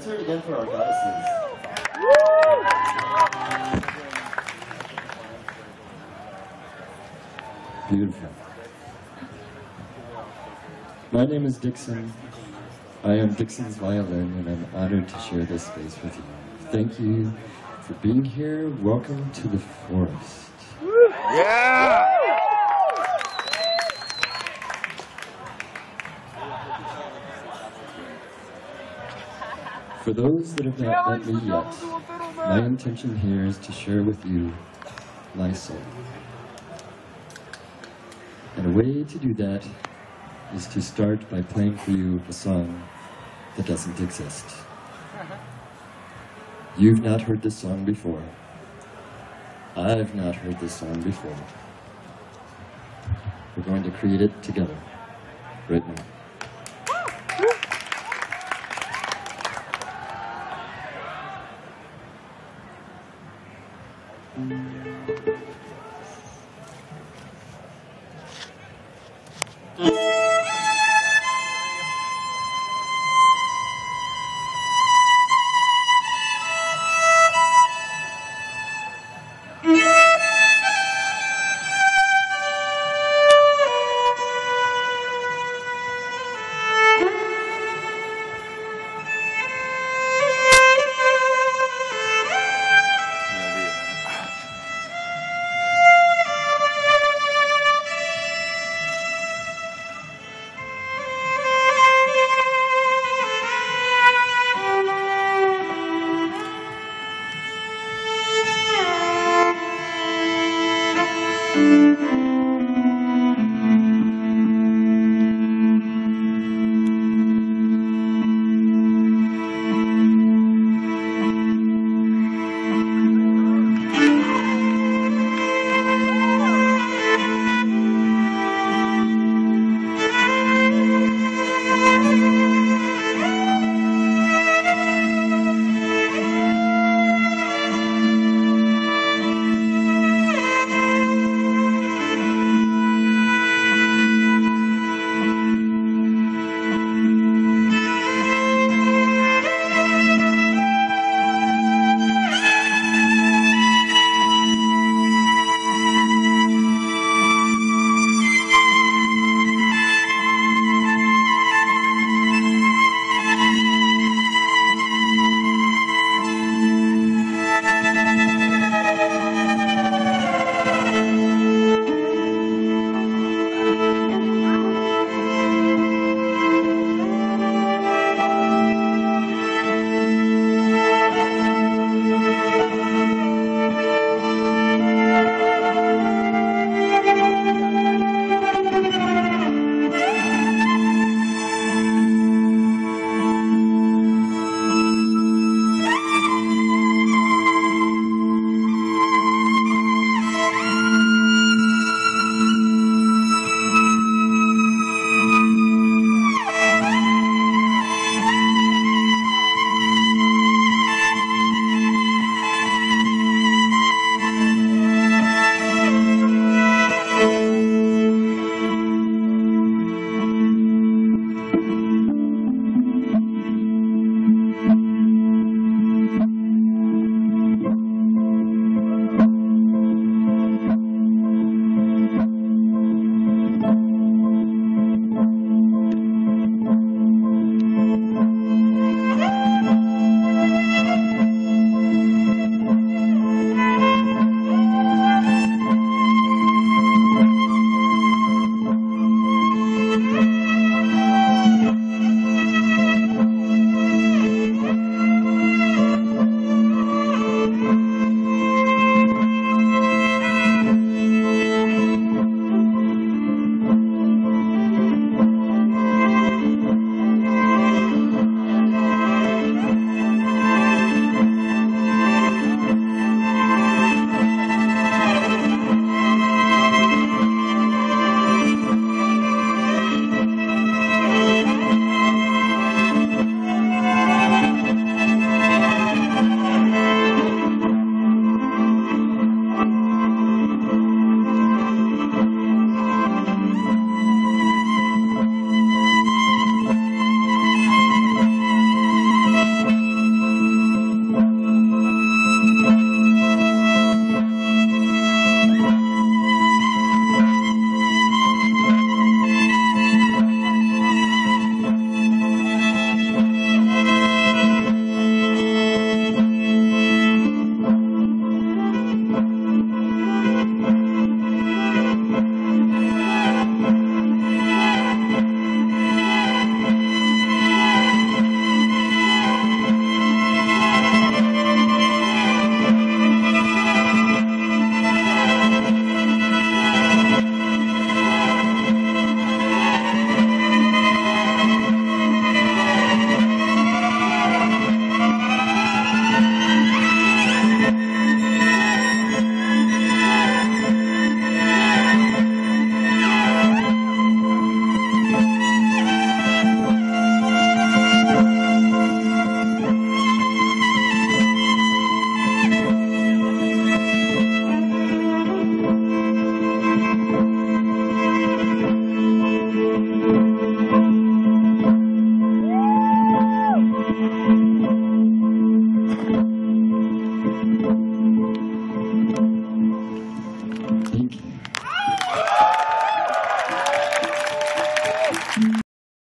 hear it again for our goddesses. Beautiful. My name is Dixon. I am Dixon's violin, and I'm honored to share this space with you. Thank you for being here. Welcome to the forest. Yeah! For those that have not met me yet, my intention here is to share with you my soul. And a way to do that is to start by playing for you a song that doesn't exist. You've not heard this song before. I've not heard this song before. We're going to create it together, right now.